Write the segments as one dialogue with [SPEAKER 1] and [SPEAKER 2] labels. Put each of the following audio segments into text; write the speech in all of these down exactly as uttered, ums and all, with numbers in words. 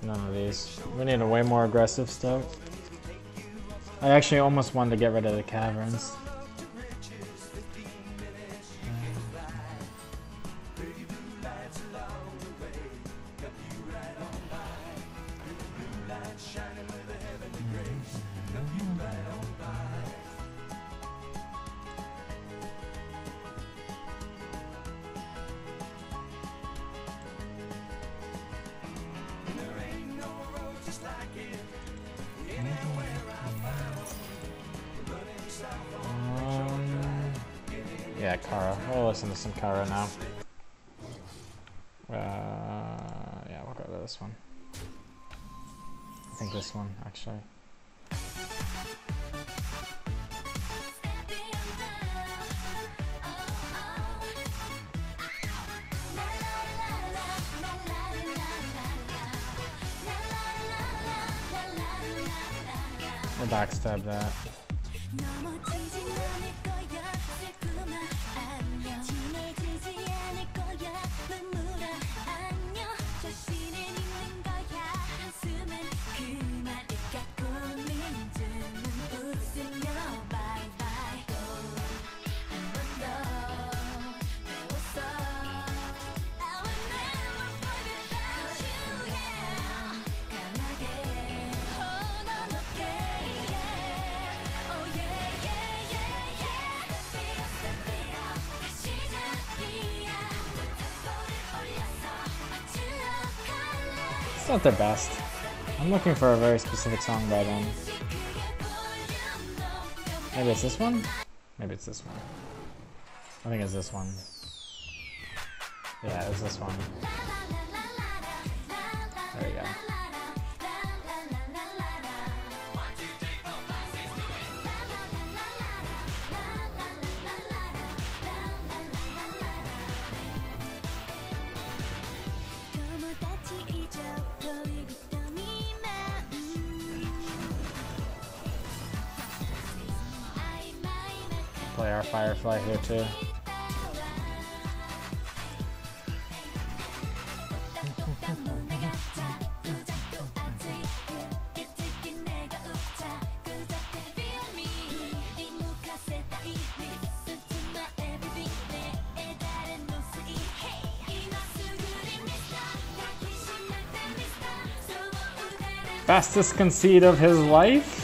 [SPEAKER 1] None of these. We need a way more aggressive start. I actually almost wanted to get rid of the caverns.
[SPEAKER 2] Yeah, Kara. We'll listen to some Kara now. Uh, yeah, we'll go to this one. I think this one, actually. We'll backstab that. It's not their best. I'm looking for a very specific song by them. Maybe it's this one? Maybe it's this one. I think it's this one. Yeah, it's this one. There you go. Play our Firefly here too. Fastest conceit of his life?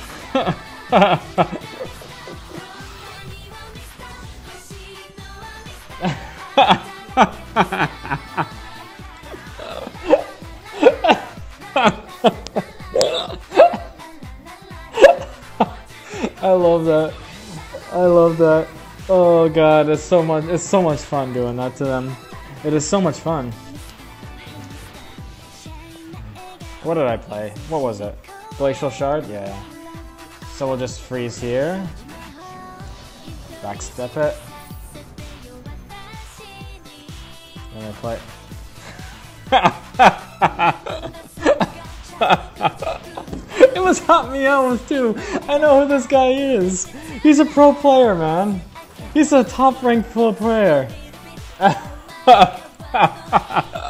[SPEAKER 2] I love that. I love that. Oh god, it's so much it's so much fun doing that to them. It is so much fun. What did I play? What was it? Glacial Shard? Yeah. So we'll just freeze here. Backstep it. And then play. It was HotMEOWTH too. I know who this guy is. He's a pro player, man. He's a top ranked pro player.